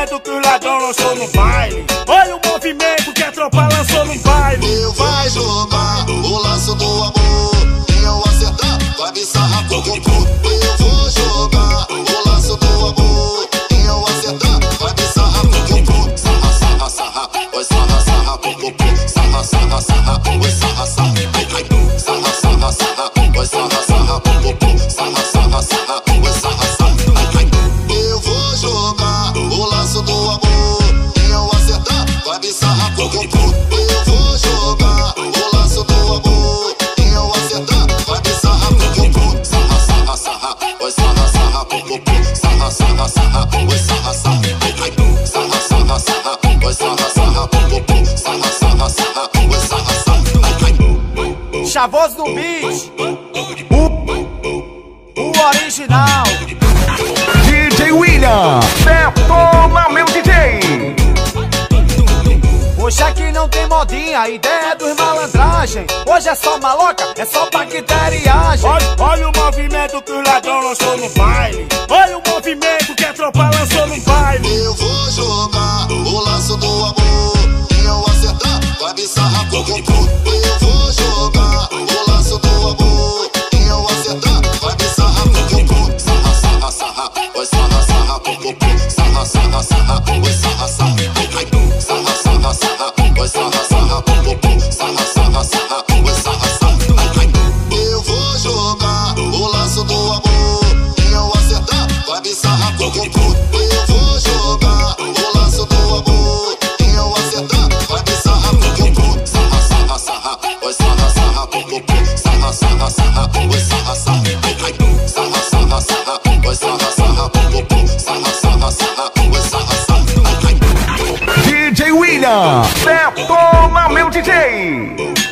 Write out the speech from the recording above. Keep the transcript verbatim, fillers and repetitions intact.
movimento que os ladrão lançou no baile. Olha o movimento que a tropa lançou no baile. Eu vai jogar o laço do amor. Quem eu acertar vai me sarrar com o bumbum. Eu vou jogar o laço do amor. Quem eu acertar vai me sarrar com o bumbum. Sarra, sarra, sarra, oi sarra, sarra com o bumbum. Sarra, sarra, sarra, oi sarra, sarra. Sarra, sarra, sarra, oi sarra, sarra com o bumbum. Sarra, sarra, sarra, oi sarra, sarra. Eu vou jogar o laço do amor. Quem eu acertar vai me sarrar com o bumbum. Eu vou jogar o laço do amor. Quem eu acertar vai me sarrar com o bumbum. Sarra, sarra, sarra, oi sarra, sarra com o bumbum. Sarra, sarra, sarra, oi sarra, sarra. Sarra, sarra, sarra, oi sarra, sarra com o bumbum. Sarra, sarra, sarra, oi sarra, sarra. Chavoso no beat, o, o original. D J William, detona meu D J. Hoje aqui não tem modinha, a ideia dos malandragem. Hoje é só maloca, é só bacteriagem. Olha, olha o movimento que os ladrão lançou no baile. Olha o movimento que a tropa lançou no baile. Eu vou jogar o laço do amor. Quem eu acertar vai me sarrar com o bumbum. Eu vou jogar o laço do amor. Quem eu acertar vai me sarrar com o bumbum. Sarra, sarra, sarra, oi sarra, sarra com o bumbum. Sarra, sarra, sarra, oi sarra, sarra. Sarra, sarra, sarra, oi sarra, sarra com o bumbum. Sarra, sarra, sarra, oi sarra, sarra. Eu vou jogar o laço do amor. Quem eu acertar vai me sarrar com o bumbum. Eu vou jogar o laço do amor. Quem eu acertar vai me sarrar com o bumbum. Sarra, sarra, sarra, oi sarra, sarra com o bumbum. Sarra, sarra, sarra, oi sarra, sarra. Sarra, sarra, sarra, oi sarra, sarra com o bumbum. Sarra, sarra, sarra, oi sarra, sarra. D J William, detona meu D J.